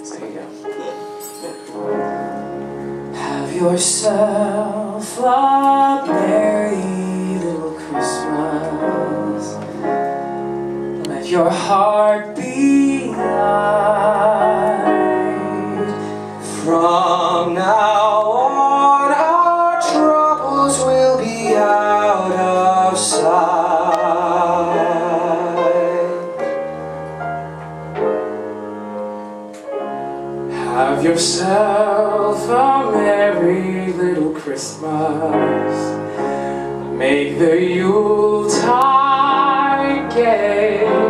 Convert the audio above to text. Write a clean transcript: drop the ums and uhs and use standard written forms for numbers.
So here you go. Have yourself a merry little Christmas. Let your heart be light. From now on, our troubles will be out of sight. Have yourself a merry little Christmas. Make the Yuletide gay.